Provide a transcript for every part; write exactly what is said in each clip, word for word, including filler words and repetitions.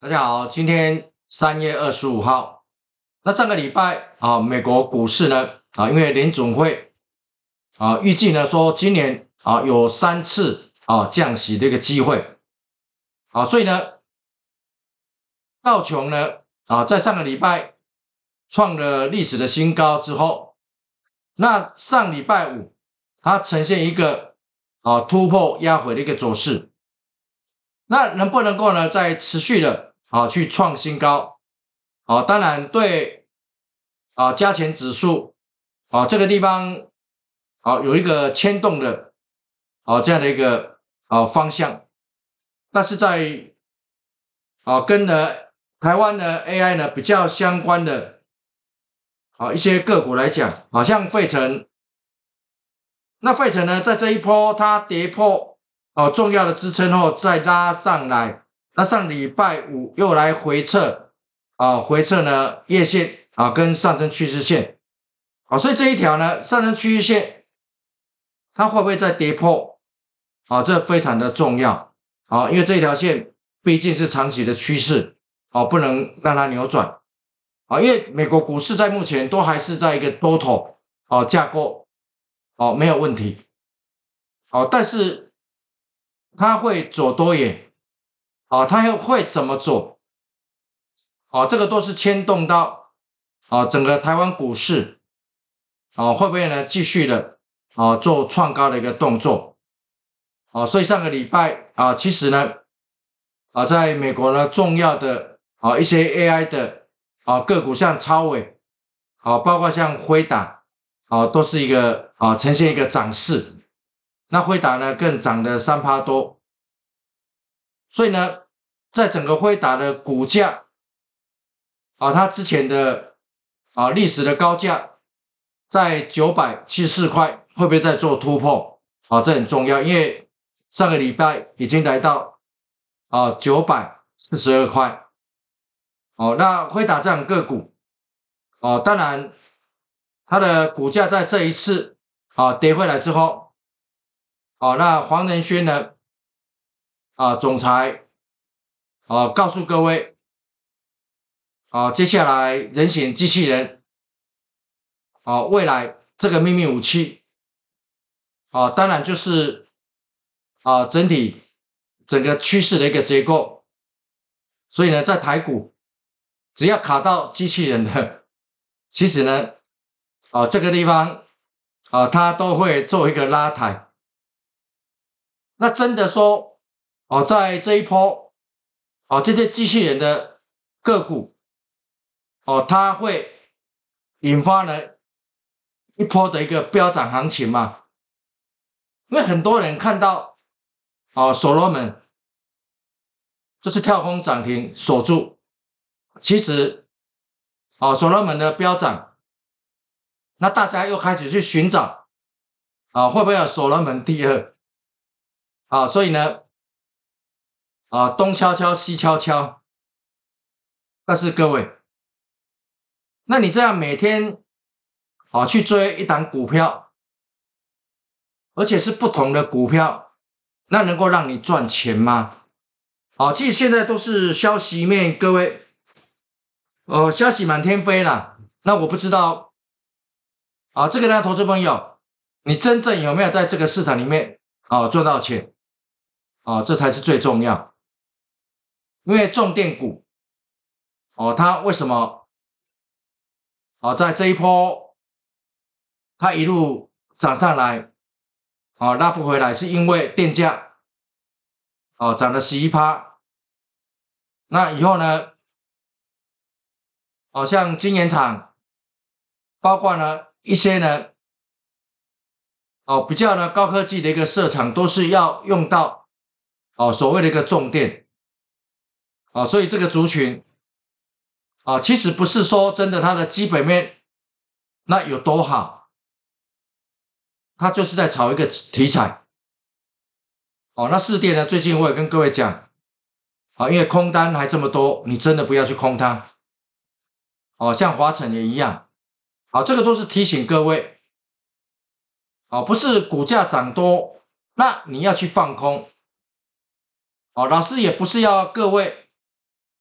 大家好，今天三月二十五号。那上个礼拜啊，美国股市呢啊，因为联准会啊预计呢说今年啊有三次啊降息的一个机会啊，所以呢道琼呢啊在上个礼拜创了历史的新高之后，那上礼拜五它呈现一个啊突破压回的一个走势，那能不能够呢再持续的啊去创新高？啊，当然对啊加权指数啊这个地方啊有一个牵动的啊这样的一个啊方向，但是在啊跟呢台湾的 A I 呢比较相关的啊一些个股来讲，好像费城，那费城呢在这一波它跌破哦重要的支撑后再拉上来，那上礼拜五又来回撤啊回撤呢月线啊跟上升趋势线，好，所以这一条呢上升趋势线它会不会再跌破啊？这非常的重要啊，因为这条线毕竟是长期的趋势啊，不能让它扭转啊，因为美国股市在目前都还是在一个多头啊架构哦、啊，没有问题哦、啊，但是它会走多远啊？它又会怎么走啊？这个都是牵动到啊整个台湾股市啊会不会呢继续的啊做创高的一个动作啊？所以上个礼拜啊，其实呢啊在美国呢重要的啊一些 A I 的啊个股，像超微啊，包括像辉达啊，都是一个啊呈现一个涨势。那辉达呢更涨了三趴多，所以呢，在整个辉达的股价啊，它之前的啊历史的高价在九百七十四块，会不会再做突破啊？这很重要，因为上个礼拜已经来到啊九百四十二块。哦，那辉达这样个股哦，当然它的股价在这一次啊跌回来之后，哦，那黄仁勋呢啊总裁啊告诉各位啊，接下来人形机器人啊未来这个秘密武器啊，当然就是啊整体整个趋势的一个结构，所以呢，在台股只要卡到机器人的，其实呢啊这个地方啊它都会做一个拉抬。那真的说哦，在这一波哦这些机器人的个股哦，它会引发了一波的一个飙涨行情嘛？因为很多人看到哦所罗门就是跳空涨停锁住，其实哦所罗门的飙涨，那大家又开始去寻找啊会不会有所罗门第二啊？所以呢啊东敲敲西敲敲，但是各位，那你这样每天啊去追一档股票，而且是不同的股票，那能够让你赚钱吗？好，其实现在都是消息面，各位，呃，消息满天飞啦。那我不知道，啊，这个呢，投资朋友，你真正有没有在这个市场里面啊赚到钱？啊，这才是最重要。因为重电股，哦，它为什么啊在这一波它一路涨上来，啊拉不回来，是因为电价啊涨了 百分之十一。那以后呢，好像晶圆厂，包括呢一些呢，哦比较呢高科技的一个设厂，都是要用到哦所谓的一个重电，啊，所以这个族群啊，其实不是说真的它的基本面那有多好，它就是在炒一个题材。哦，那市电呢，最近我也跟各位讲，啊，因为空单还这么多，你真的不要去空它。哦，像华晨也一样，好，这个都是提醒各位，哦，不是股价涨多，那你要去放空，哦，老师也不是要各位，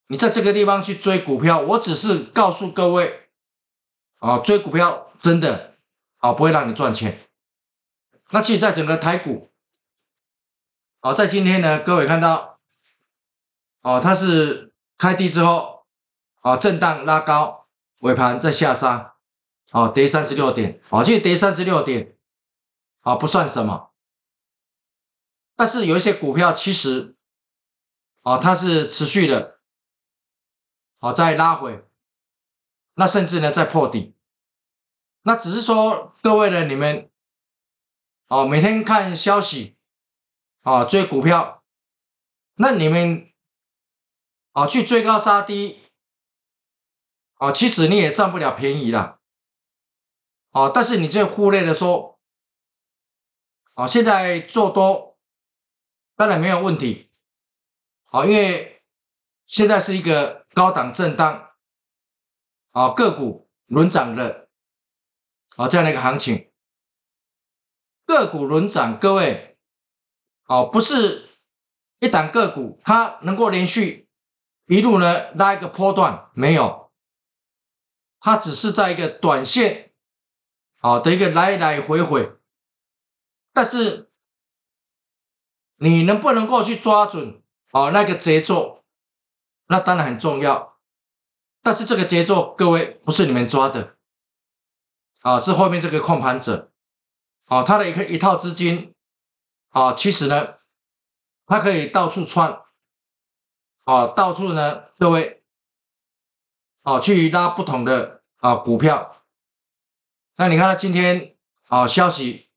你在这个地方去追股票，我只是告诉各位，啊，追股票真的啊不会让你赚钱。那其实，在整个台股，啊，在今天呢，各位看到，哦，它是开低之后，啊，震荡拉高，尾盘再下杀，啊，跌三十六点，啊，其实跌三十六点，啊，不算什么。但是有一些股票其实，啊，它是持续的，啊，在拉回，那甚至呢在破底。那只是说各位呢，你们，哦，每天看消息，啊，追股票，那你们，啊，去追高杀低，啊，其实你也占不了便宜啦，啊，但是你这忽略了说，啊，现在做多，当然没有问题，啊，因为现在是一个高档震荡，啊，个股轮涨的，啊，这样的一个行情，个股轮涨，各位，哦，不是一档个股它能够连续一路呢拉一个波段，没有，它只是在一个短线，啊的一个来来回回，但是你能不能够去抓准，哦那个节奏，那当然很重要，但是这个节奏，各位不是你们抓的，啊，是后面这个控盘者，啊，他的一个一套资金，啊，其实呢，它可以到处窜，啊，到处呢，各位，啊，去拉不同的啊股票。那你看到今天啊消息，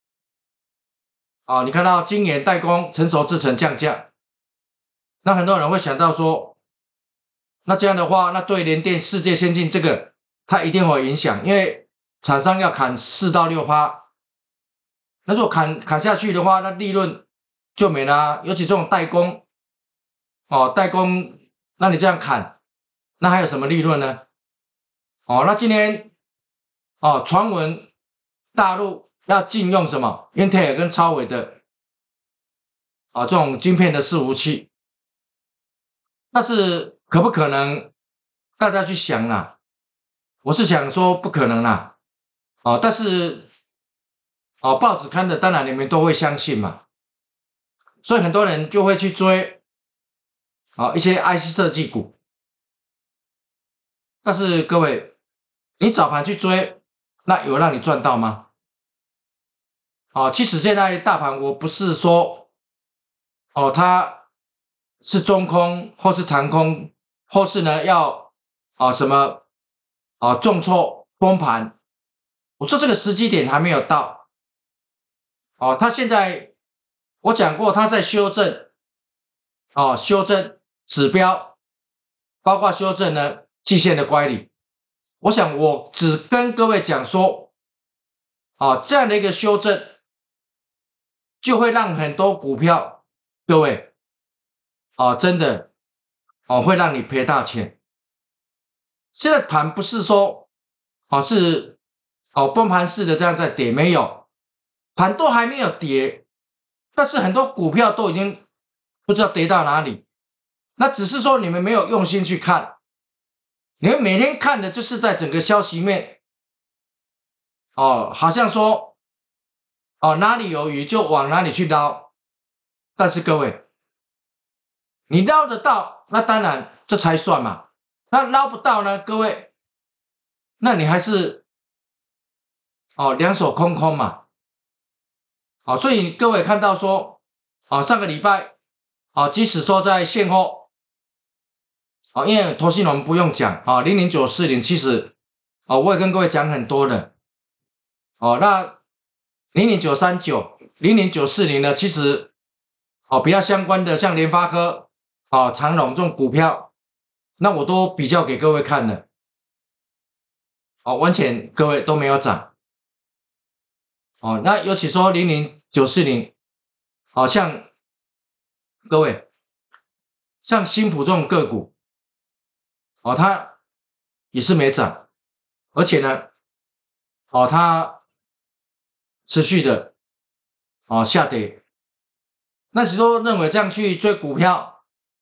啊，你看到晶圆代工、成熟制程降价，那很多人会想到说，那这样的话，那对联电、世界先进这个，它一定会有影响，因为厂商要砍四到六趴。那如果砍砍下去的话，那利润就没啦。尤其这种代工，哦，代工，那你这样砍，那还有什么利润呢？哦，那今天，哦，传闻大陆要禁用什么英特尔跟超微的，啊、哦，这种晶片的伺服器，但是可不可能？大家去想啦，我是想说不可能啦，哦，但是。哦，报纸看的，当然你们都会相信嘛，所以很多人就会去追，啊、哦、一些 I C 设计股，但是各位，你早盘去追，那有让你赚到吗？哦，其实现在大盘我不是说，哦它是中空或是长空，或是呢要啊、哦、什么啊、哦、重挫崩盘，我说这个时机点还没有到。哦，它现在我讲过，它在修正，哦，修正指标，包括修正呢季线的乖离。我想我只跟各位讲说，哦，这样的一个修正，就会让很多股票，各位，哦，真的，哦，会让你赔大钱。现在盘不是说，哦，是哦崩盘式的这样在跌，没有。盘都还没有跌，但是很多股票都已经不知道跌到哪里。那只是说你们没有用心去看，你们每天看的就是在整个消息面，哦，好像说，哦哪里有鱼就往哪里去捞。但是各位，你捞得到，那当然这才算嘛。那捞不到呢，各位，那你还是哦两手空空嘛。好，所以各位看到说，啊，上个礼拜，啊，即使说在现货，啊，因为投信我们不用讲，啊，零零九四零，其实，啊，我也跟各位讲很多的，哦，那零零九三九、零零九四零呢，其实，哦，比较相关的，像联发科，啊，长荣这种股票，那我都比较给各位看了，哦，完全各位都没有涨，哦，那尤其说零零九四零。好像各位，像新普这种个股，哦，它也是没涨，而且呢，哦，它持续的哦下跌。那时候认为这样去追股票，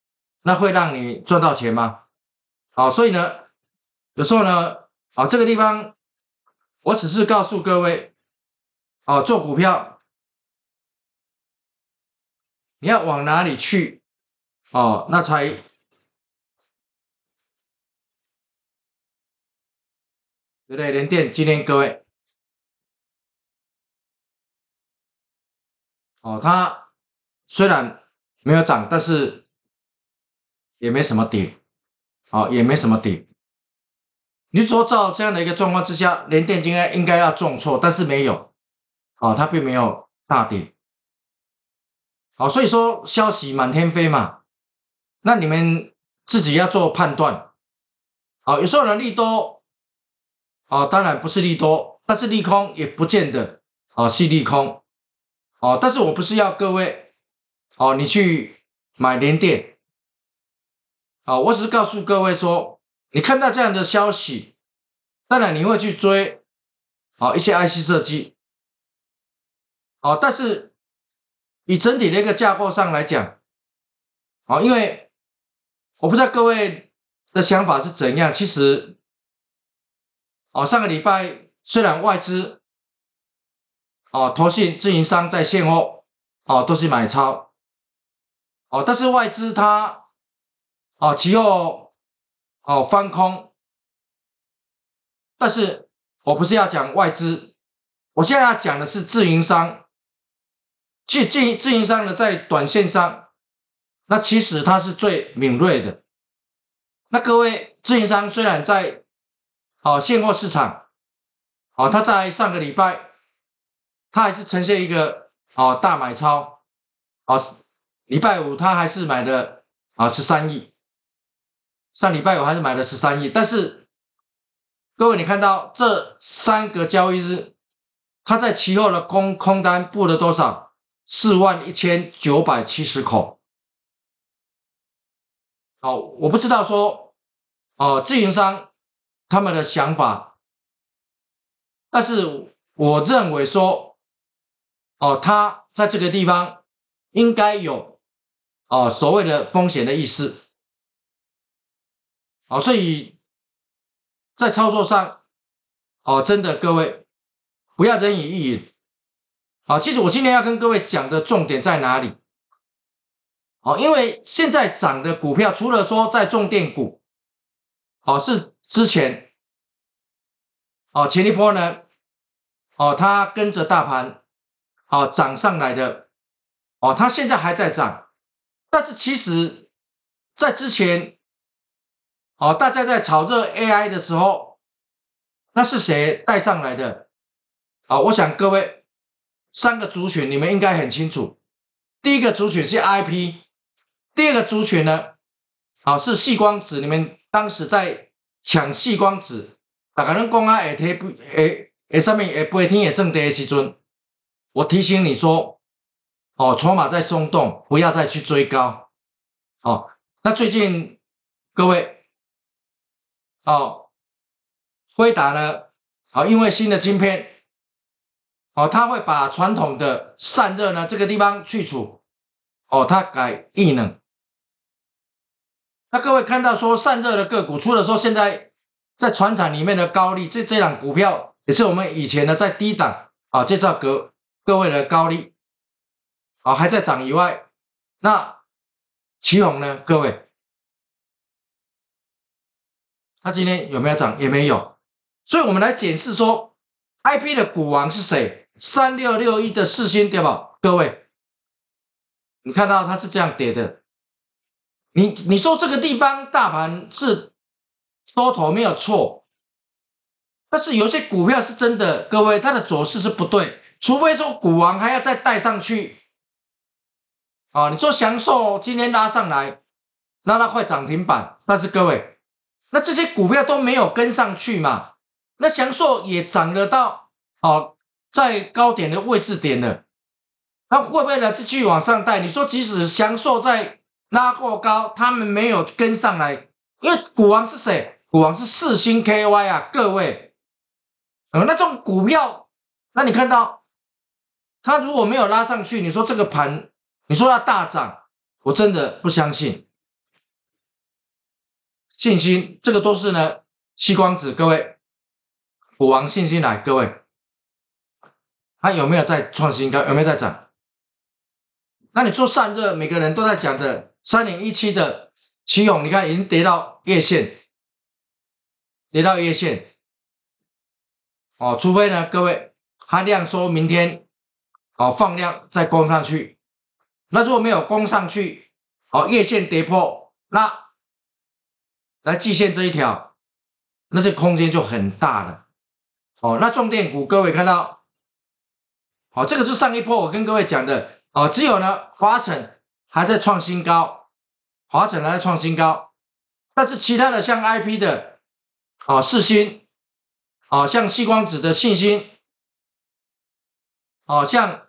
那会让你赚到钱吗？好，所以呢，有时候呢，啊，这个地方我只是告诉各位，啊，做股票你要往哪里去，哦，那才对不对？联电今天各位，哦，它虽然没有涨，但是也没什么跌，哦，也没什么跌。你说照这样的一个状况之下，联电今天应该要重挫，但是没有，哦，它并没有大跌。好，所以说消息满天飞嘛，那你们自己要做判断。好，有时候呢利多，哦，当然不是利多，但是利空也不见得哦是利空。哦，但是我不是要各位哦你去买联电，啊、哦，我只是告诉各位说，你看到这样的消息，当然你会去追，哦一些 I C 设计，哦，但是以整体的一个架构上来讲，哦，因为我不知道各位的想法是怎样，其实，哦上个礼拜虽然外资，哦投信自营商在现货，哦都是买超，哦但是外资它，哦其后，哦翻空。但是我不是要讲外资，我现在要讲的是自营商。其实自自营商呢，在短线上，那其实它是最敏锐的。那各位自营商虽然在哦现货市场，哦它在上个礼拜，它还是呈现一个哦大买超，哦礼拜五它还是买了啊十三亿，上礼拜五还是买了十三亿，但是各位你看到这三个交易日，它在期后的空空单布了多少？四万一千九百七十口。好，我不知道说，哦、呃，自营商他们的想法，但是我认为说，哦、呃，他在这个地方应该有哦、呃、所谓的风险的意识。好、哦，所以在操作上，哦，真的各位不要人云亦云。好，其实我今天要跟各位讲的重点在哪里？哦，因为现在涨的股票，除了说在重电股，哦，是之前，哦，前一波呢，哦，它跟着大盘，哦，涨上来的，哦，它现在还在涨，但是其实，在之前，哦，大家在炒热 A I 的时候，那是谁带上来的？啊、哦，我想各位三个族群你们应该很清楚，第一个族群是 I P。第二个族群呢，啊是矽光子，你们当时在抢矽光子，大家拢讲啊，下天不下下上面下飞天也正跌的时阵，我提醒你说，哦，筹码在松动，不要再去追高，哦，那最近各位，哦，辉达呢，哦，因为新的晶片，哦，它会把传统的散热呢这个地方去除，哦，它改异能。那各位看到说散热的个股，除了说现在在船厂里面的高利，这这档股票也是我们以前呢在低档啊介绍各各位的高利啊还在涨以外，那奇鋐呢，各位，它今天有没有涨？也没有，所以我们来检视说 I P 的股王是谁？三六六一的世芯对吧？各位，你看到它是这样跌的。你你说这个地方大盘是多头没有错，但是有些股票是真的，各位它的走势是不对，除非说股王还要再带上去啊。你说祥寿今天拉上来，拉到快涨停板，但是各位，那这些股票都没有跟上去嘛？那祥寿也涨得到哦，在高点的位置点了，那会不会呢继续往上带？你说即使祥寿在拉过高，他们没有跟上来，因为股王是谁？股王是世芯 K Y 啊，各位，呃，那这种股票，那你看到它如果没有拉上去，你说这个盘，你说要大涨，我真的不相信。 信心，这个都是呢，硒光子，各位，股王信心来，各位，它有没有在创新高？有没有在涨？那你做散热，每个人都在讲的三零一七的奇鋐，你看已经跌到月线，跌到月线，哦，除非呢，各位，它量说明天哦放量再攻上去，那如果没有攻上去，哦，月线跌破，那来季线这一条，那这空间就很大了。哦，那重电股各位看到，哦，这个是上一波我跟各位讲的，哦，只有呢华城还在创新高，华城还在创新高，但是其他的像 I P 的，哦，世芯，哦，像硒光子的信心，哦，像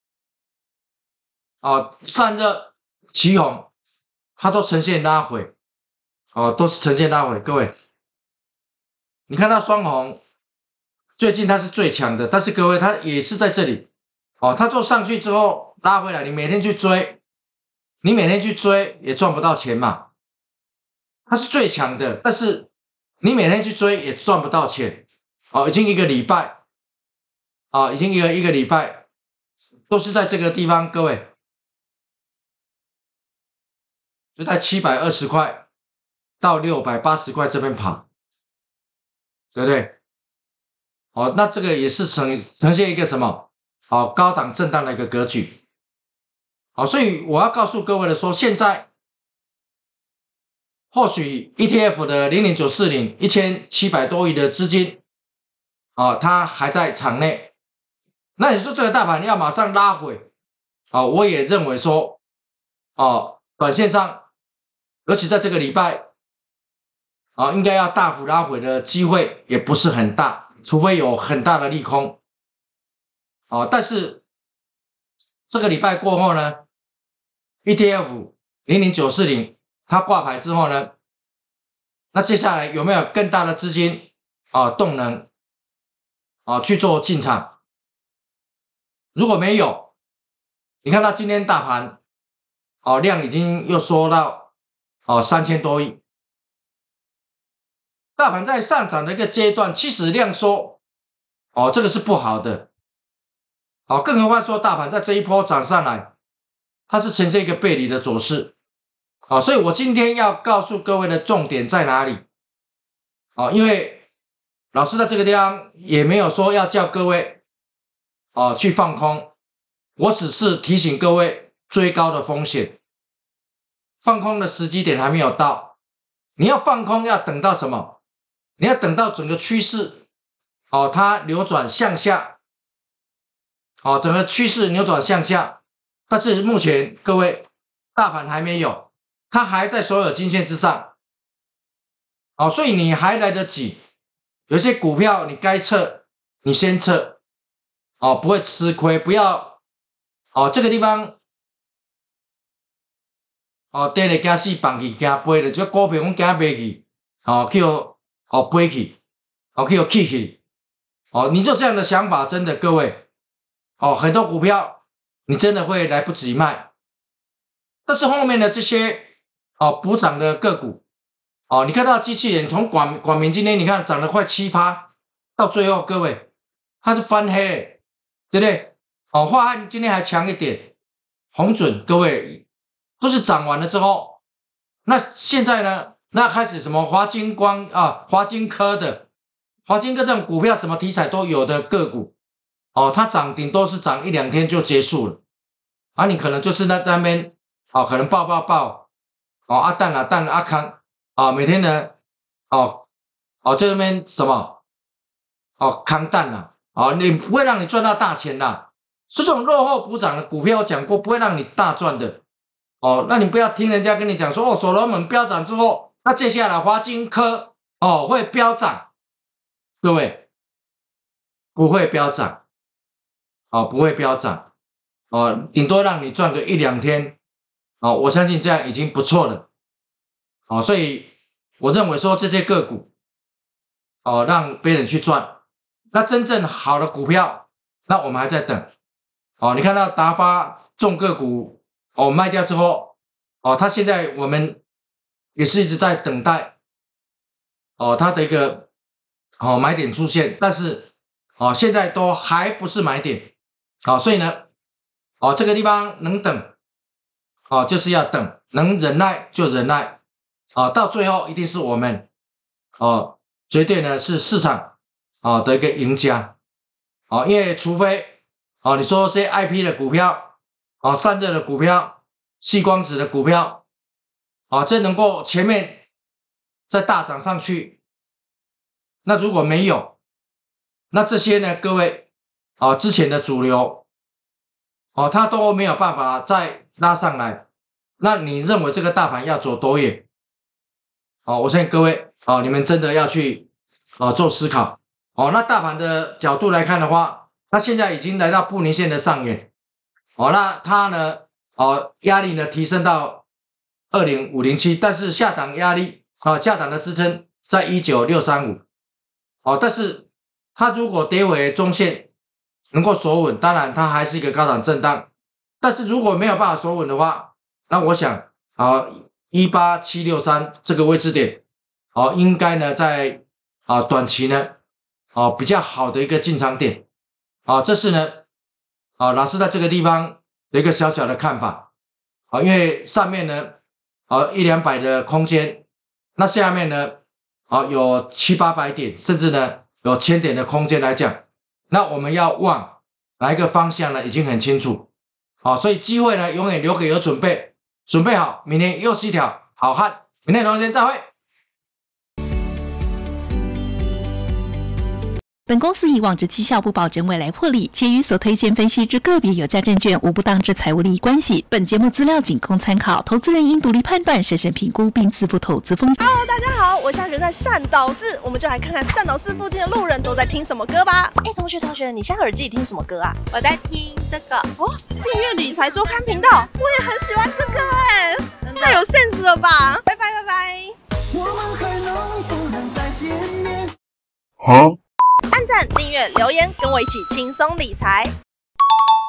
哦散热奇鋐，它都呈现拉回，哦，都是呈现拉回，各位，你看到双红。最近它是最强的，但是各位它也是在这里，哦，它做上去之后拉回来，你每天去追，你每天去追也赚不到钱嘛。它是最强的，但是你每天去追也赚不到钱，哦，已经一个礼拜，哦，已经一个一个礼拜都是在这个地方，各位，就在七百二十块到六百八十块这边跑，对不对？哦，那这个也是呈呈现一个什么？哦，高档震荡的一个格局。好，所以我要告诉各位的说，现在或许 E T F 的零零九四零一千七百多亿的资金，哦，它还在场内。那你说这个大盘要马上拉回，哦，我也认为说，哦，短线上，尤其在这个礼拜，啊、哦，应该要大幅拉回的机会也不是很大。除非有很大的利空，哦，但是这个礼拜过后呢 ，E T F 零零九四零它挂牌之后呢，那接下来有没有更大的资金啊、哦、动能啊、哦、去做进场？如果没有，你看到今天大盘哦量已经又缩到哦三千多亿。大盘在上涨的一个阶段，其实量缩，哦，这个是不好的，哦，更何况说大盘在这一波涨上来，它是呈现一个背离的走势，哦，所以我今天要告诉各位的重点在哪里？哦，因为老师在这个地方也没有说要叫各位哦去放空，我只是提醒各位追高的风险，放空的时机点还没有到，你要放空要等到什么？你要等到整个趋势，哦，它扭转向下，哦，整个趋势扭转向下，但是目前各位大盘还没有，它还在所有均线之上，哦，所以你还来得及，有些股票你该撤，你先撤，哦，不会吃亏，不要，哦，这个地方，哦，跌了惊死，放弃惊飞了，这股票我惊买去，哦，去。哦，飞起，哦，可以有 kick 起，哦，你就这样的想法，真的各位，哦，很多股票你真的会来不及卖，但是后面的这些哦补涨的个股，哦，你看到机器人从广广明今天你看涨了快七趴，到最后各位它是翻黑，对不对？哦，华汉今天还强一点，红准各位都是涨完了之后，那现在呢？那开始什么华金光啊、华金科的、华金科这种股票，什么题材都有的个股，哦，它涨顶多是涨一两天就结束了，啊，你可能就是在那边，哦，可能爆爆爆，哦，阿蛋啊蛋阿康，啊，每天呢，哦，哦，在那边什么，哦，康蛋啊，哦，你不会让你赚到大钱的，这种落后补涨的股票，我讲过不会让你大赚的，哦，那你不要听人家跟你讲说，哦，所罗门飙涨之后。那接下来华金科哦会飙涨，各位不会飙涨，哦不会飙涨，哦顶多让你赚个一两天，哦我相信这样已经不错了，哦所以我认为说这些个股，哦让别人去赚，那真正好的股票，那我们还在等，哦你看到达发重个股哦卖掉之后，哦它现在我们。也是一直在等待哦它的一个哦买点出现，但是哦现在都还不是买点，好、哦，所以呢，哦这个地方能等，哦就是要等，能忍耐就忍耐，啊、哦、到最后一定是我们哦绝对呢是市场啊、哦、的一个赢家，哦因为除非哦你说这些 I P 的股票，哦散热的股票，矽光子的股票，啊这能够前面再大涨上去。那如果没有，那这些呢，各位啊，之前的主流哦，它都没有办法再拉上来。那你认为这个大盘要走多远？哦，我相信各位哦，你们真的要去哦做思考哦。那大盘的角度来看的话，它现在已经来到布林线的上缘哦，那它呢哦压力呢提升到二零五零七，但是下档压力啊、哦、下档的支撑在一九六三五。哦，但是它如果跌回中线能够守稳，当然它还是一个高档震荡。但是如果没有办法守稳的话，那我想啊，一八七六三这个位置点，哦，应该呢在啊短期呢，哦比较好的一个进场点。啊，这是呢啊老师在这个地方的一个小小的看法。啊，因为上面呢啊一两百的空间，那下面呢。好，有七八百点，甚至呢有千点的空间来讲，那我们要往哪一个方向呢？已经很清楚。好，所以机会呢永远留给有准备，准备好，明天又是一条好汉。明天同一时间再会。 本公司以往之绩效不保证未来获利，且与所推荐分析之个别有价证券无不当之财务利益关系。本节目资料仅供参考，投资人应独立判断、审慎评估并自负投资风险。 Hello， 大家好，我现在人在善导寺，我们就来看看善导寺附近的路人都在听什么歌吧。哎，同学同学，你现在耳机里听什么歌啊？ 我在听这个哦，订阅理财周刊频道，我也很喜欢这个哎，太有 sense 了吧！拜拜拜拜。我们还能不能再见面？ 好。 按赞、订阅、留言，跟我一起轻松理财。